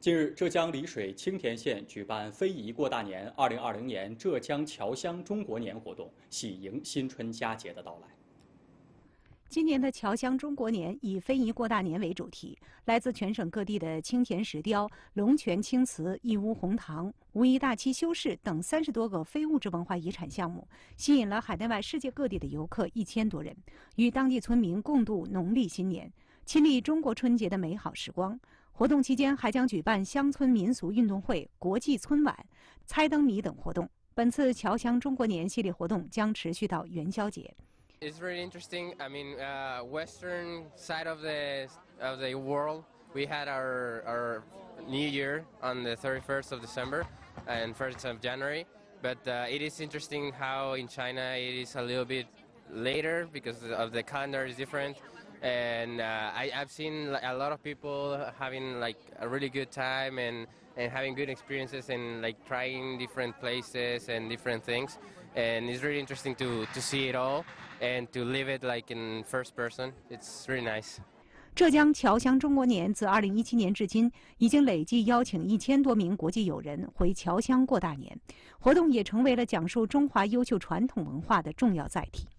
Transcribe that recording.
近日，浙江丽水青田县举办非遗过大年2020年浙江侨乡中国年活动，喜迎新春佳节的到来。 今年的侨乡中国年以非遗过大年为主题，来自全省各地的青田石雕、龙泉青瓷、义乌红糖、无疑大漆修饰等30多个非物质文化遗产项目，吸引了海内外世界各地的游客1000多人，与当地村民共度农历新年，亲历中国春节的美好时光。活动期间还将举办乡村民俗运动会、国际村晚、猜灯谜等活动。本次侨乡中国年系列活动将持续到元宵节。 It's really interesting. I mean, western side of the world, we had our New Year on the 31st of December and 1st of January. But it is interesting how in China it is a little bit later because of the calendar is different. And I've seen a lot of people having like a really good time and having good experiences and like trying different places and different things. And it's really interesting to see it all and to live it like in first person. It's really nice. 浙江侨乡中国年自2017年至今，已经累计邀请1000多名国际友人回侨乡过大年，活动也成为了讲述中华优秀传统文化的重要载体。